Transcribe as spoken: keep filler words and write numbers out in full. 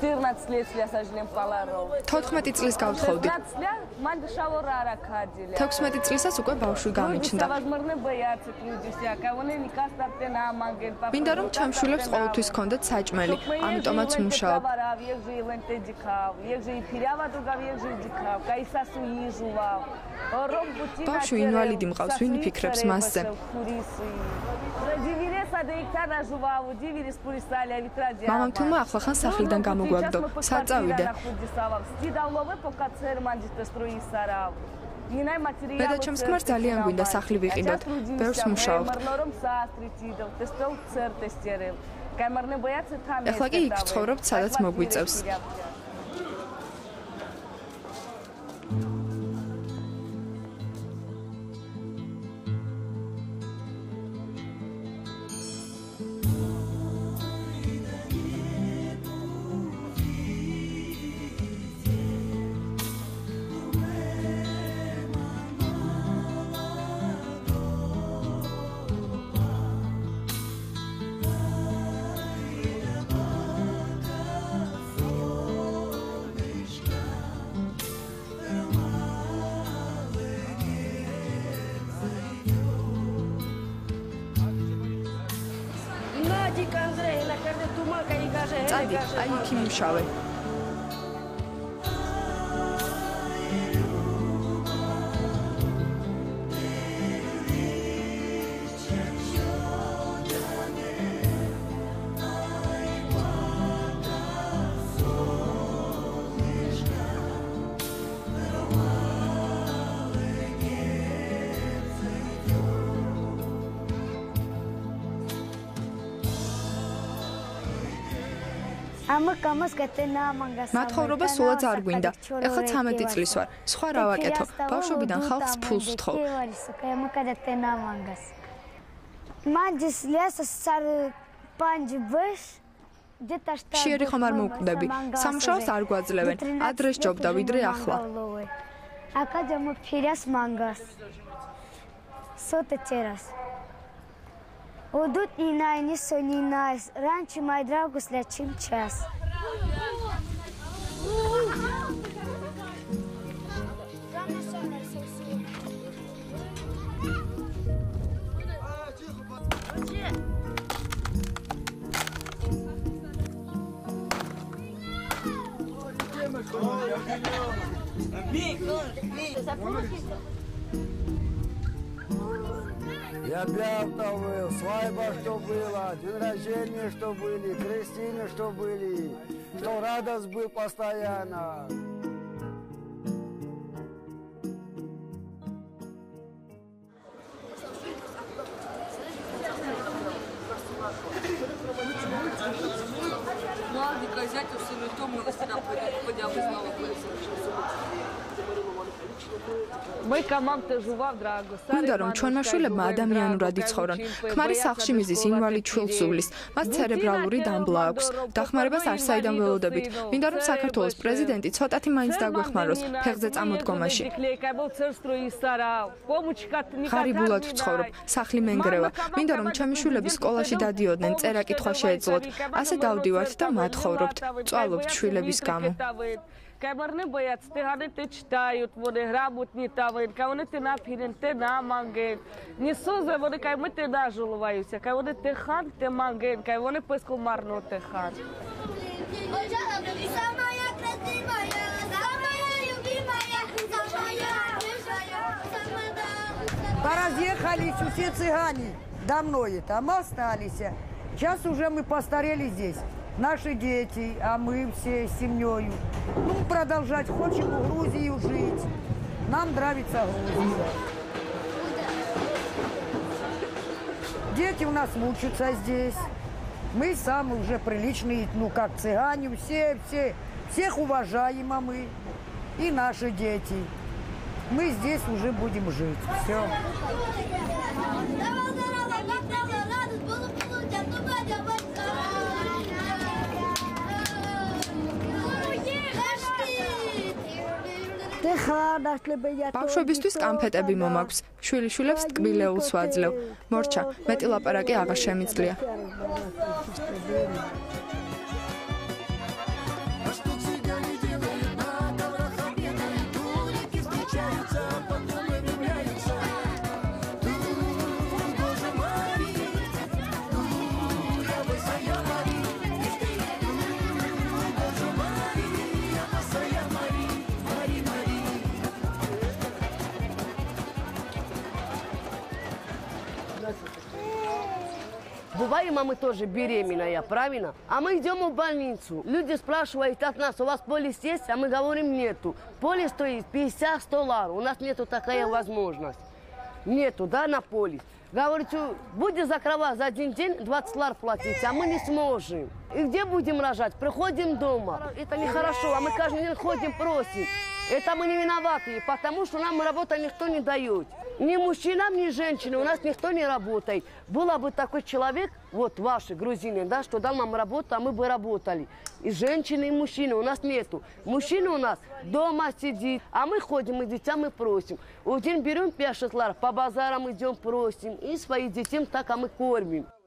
четырнадцать лет я сожалеем поларов. თოთხმეტი წლის გავთხოვდი. шестнадцать лет ман шавор аракадили. თექვსმეტი წლისას უკვე ბავშვი გამიჩნდა. возможно боятся люди всякого. Они никак так на мангел. მინდა რომ ჩემ შვილებს ყოველთვის ჰქონდეთ საჭმელი, ამიტომაც მუშაობ. ბავშვი ინვალიდი მყავს, ვინ ფიქრებს მასზე? მამამ თუმა ახლახან სახლიდან გამოგვაგდო, საწავიდე. მე და ჩემს ქმარს ძალიან გვინდა სახლი ვიყიდოთ, ბევრს მუშაობთ. ეხლა კი იქ ვცხოვრობთ, სადაც მოგვიწევს. წადი, აი იქ იმუშავე. მათხოვრობა სულაც არ გვინდა. ეხლა ცამეტი წლის ვარ. სხვა რა ვაკეთო? ბავშვობიდან ხალხს ფულს ვთხოვ. შიერი ხომ არ მოვკვდები. სამუშაოს არ გვაძლევენ. ადრე სჯობდა ვიდრე ახლა. Удут и най не сони най. Раньше мой драгу слечим час. Я пятна был, свадьба что было, день рождения что были, крестины что были, что радость был постоянно. Младенькая зятя в сыну тому, если нам поднял из нового. გვინდა რომ ჩვენმა შვილებმა ადამიანურად იცხოვრონ. ქმარი სახლში მიზის ინვალიდ შვილს სუვლის, მას ცერებრალური დამბლა აქვს. დახმარებას არ საიდან ველოდებით. მინდა რომ საქართველოს პრეზიდენტი ცოტათი მაინც დაგვეხმაროს ფეხზე წამოდგომაში. ღარიბულად ვცხოვრობ, სახლი მენგრევა. მინდა რომ ჩემი შვილები სკოლაში დადიოდნენ, წერა-კითხვა შეეძლოთ. ასე დავდივართ და მათხოვრობთ. წვალობთ შვილების გამო. Камерны боятся, ты гады ты читают, воды грамотные тавают, кого ты напилен, ты на манген. Не соза, воды кому ты нажулываются, кого ты хан, ты манген, кого ты пыску марну ты хан. Самая красивая, самая любимая, самая. Поразъехались все цыгане давно это, а мы остались. Сейчас уже мы постарели здесь. Наши дети, а мы все с семьей. Ну, продолжать хочем в Грузию жить. Нам нравится Грузия. Дети у нас учатся здесь. Мы самые уже приличные, ну, как цыгане, все, все, всех уважаем, а мы. И наши дети. Мы здесь уже будем жить. Все. ბავშვებისთვის კანფეტები მომაქვს. შვილიშვილებს ტკბილეულს ვაძლევ. მორჩა, მეტი ლაპარაკი აღარ შემიძლია. Бываем, а мы тоже беременная, правильно? А мы идем в больницу. Люди спрашивают от нас, у вас полис есть? А мы говорим, нету. Полис стоит пятьдесят-сто лар. У нас нету такая возможность. Нету, да, на полис. Говорите, будете закрывать за один день двадцать лар платить, а мы не сможем. И где будем рожать? Приходим дома. Это нехорошо, а мы каждый день ходим, просим. Это мы не виноваты, потому что нам работа никто не дает. Ни мужчинам, ни женщинам у нас никто не работает. Был бы такой человек, вот ваши грузины, да, что дал нам работу, а мы бы работали. И женщины, и мужчины у нас нету. Мужчина у нас дома сидит, а мы ходим, и детям мы просим. В день берем пять-шесть лар, по базарам идем, просим. И своих детей так, а мы кормим.